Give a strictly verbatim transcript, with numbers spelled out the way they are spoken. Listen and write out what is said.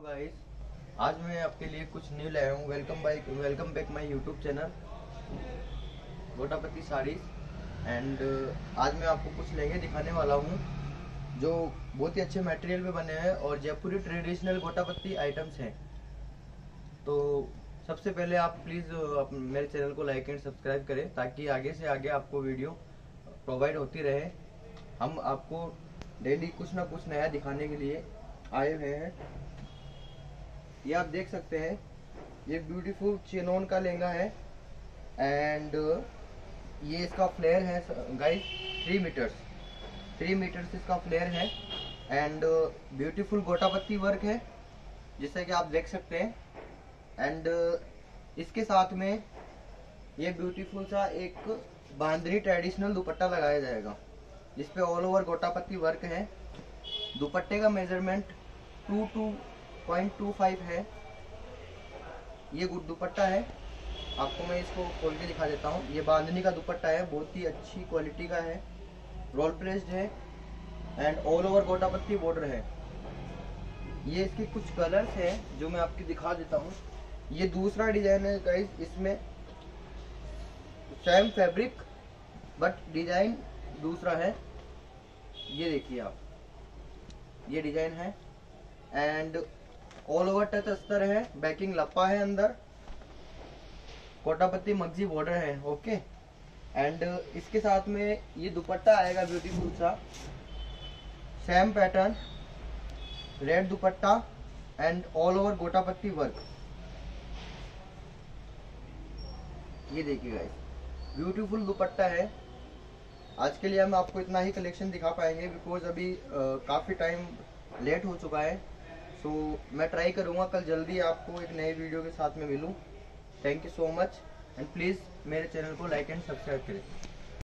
Guys, आज मैं आपके लिए कुछ न्यू लाया हूँ। Welcome bike welcome back my YouTube channel Gotapatti Sarees. And आज मैं आपको कुछ लहंगे दिखाने वाला हूँ जो बहुत ही अच्छे मटेरियल पे बने हैं और जयपुरी ट्रेडिशनल गोटापत्ती आइटम्स हैं। तो सबसे पहले आप प्लीज़ आप मेरे चैनल को लाइक एंड सब्सक्राइब करें ताकि आगे से आगे आपको वीडियो प्रोवाइड होती रहे। हम आपको डेली कुछ ना कुछ नया दिखाने के लिए आए हुए हैं। ये आप देख सकते हैं, ये ब्यूटीफुल चिनोन का लहंगा है एंड ये इसका फ्लेयर है guys, three meters three meters इसका फ्लेयर है एंड ब्यूटीफुल गोटापत्ती वर्क है जैसा कि आप देख सकते हैं। एंड इसके साथ में ये ब्यूटीफुल सा एक बांधनी ट्रेडिशनल दुपट्टा लगाया जाएगा जिसपे ऑल ओवर गोटापत्ती वर्क है। दुपट्टे का measurement two two point two five है। ये गुड दुपट्टा है, आपको मैं इसको खोल के दिखा देता हूँ। ये बांधनी का दुपट्टा है, बहुत ही अच्छी क्वालिटी का है, रोल प्रेस्ड है and all over gotapatti border है। ये इसके कुछ कलर्स हैं जो मैं आपको दिखा देता हूँ। ये दूसरा डिजाइन है गाइस, इसमें सेम फैब्रिक बट डिजाइन दूसरा है। ये देखिए आप, ये डिजाइन है एंड ऑल ओवर टच अस्तर है, बैकिंग लप्पा है, अंदर गोटापत्ती मगजी बॉर्डर है। ओके, एंड इसके साथ में ये दुपट्टा आएगा ब्यूटीफुल सा, सेम पैटर्न, रेड दुपट्टा and all over gotapatti work. ये देखिए गाइस, ब्यूटीफुल दुपट्टा है। आज के लिए हम आपको इतना ही कलेक्शन दिखा पाएंगे बिकॉज अभी आ, काफी टाइम लेट हो चुका है। सो so, मैं ट्राई करूंगा कल जल्दी आपको एक नए वीडियो के साथ में मिलूं। Thank you so much and please मेरे चैनल को लाइक एंड सब्सक्राइब करें।